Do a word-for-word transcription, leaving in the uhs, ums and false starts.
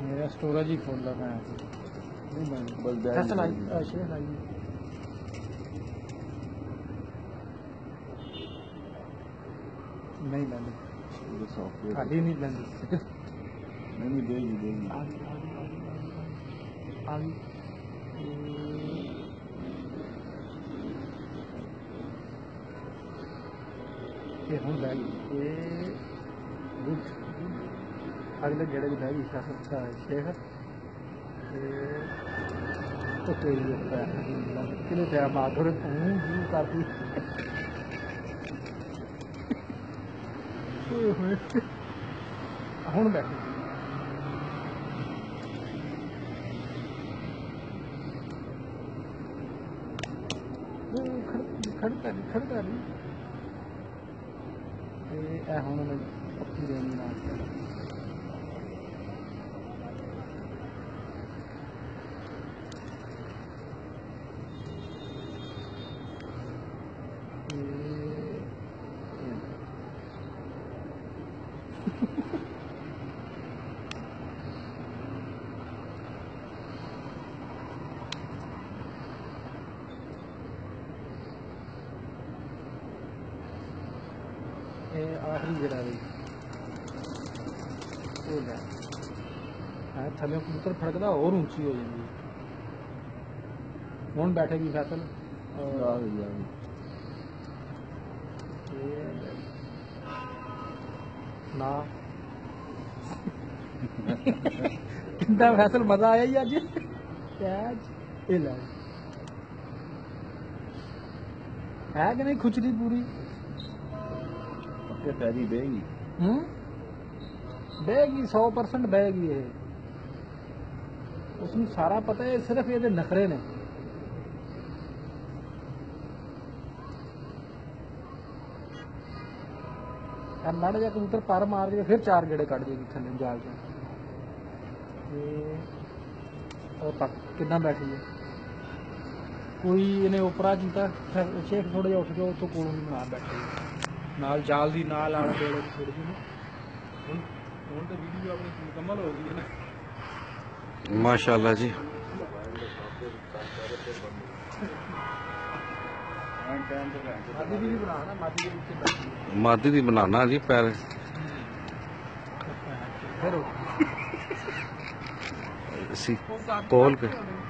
मेरा स्टोरेज ही फुल है मैं फैसल आई शेयर आई नहीं बंदी खाली नहीं बंदी नहीं देगी देगी आगे ये हूँ बैग ये गुड अगले गेड़े की बैग इसका सकता है शेख तो कोई होता है किले से माधुर हूँ जी काफी हूँ बैठे खड़ता नहीं खड़ता नहीं ये ਹੁਣ ਮੈਂ ਪੱਕੀ ਦੇਣੀ ਨਾ आखिरी जगह रही वो है थले कबूतर फड़कता और ऊंची हो जाएगी हूँ बैठेगी फैसल ना कितना फैसल मजा आया ही अज ये लै है कि नहीं खुचरी पूरी पैरी बहेगी बहेगी सौ परसेंट बहेगी ये उसमें सारा पता है सिर्फ ये नखरे ने माड़ा जा कबूतर पर मार के फिर चार गेड़े कट जाएगी थले जाल से और तक कितना बैठी है कोई इन्हें उपरा जीता शेख थोड़ा जा उठ जाओ तो कोल नहीं बना बैठे नाल जाल दी नाल आने वेले की थोड़ी जी हुन हुन तो वीडियो अपनी मुकम्मल हो गई है ना माशाल्लाह जी मादी दी बनाना मादी के पीछे मादी दी बनाना जी पैर फिर सी खोल के